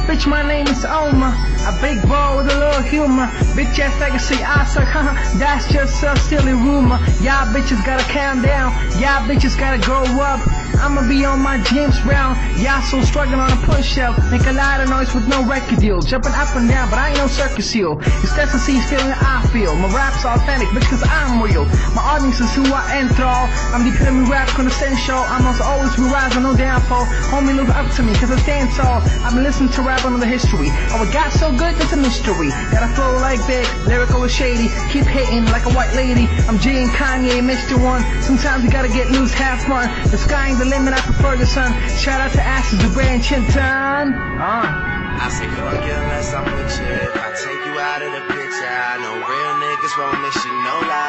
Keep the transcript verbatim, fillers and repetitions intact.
Bitch, my name is Oma. A big boy with a little humor. Bitch ass legacy, I suck, haha. That's just a silly rumor. Y'all bitches gotta calm down. Y'all bitches gotta grow up. I'ma be on my James Brown. Y'all so struggling on a push-up. Make a lot of noise with no record deal. Jumping up and down, but I ain't no circus seal. It's Destiny feeling I feel. My rap's authentic, bitch, cause I'm real. My audience is who I enthrall. I'm the epitome rap quintessential. I must always be rising, no downfall. Homie, look up to me, cause I stand tall. I've been listening to rap on the history. How it got so good, that's a mystery. Got a flow like big, lyrical or shady. Keep hating like a white lady. I'm Jay and Kanye, Mister One. Sometimes you gotta get loose, have fun. The sky ain't the limit, I prefer the sun. Shout out to Ashes, the brand Chinton. Uh. I say fuck you unless I'm with you. If I take you out of the picture, I know real niggas won't miss you, no lie.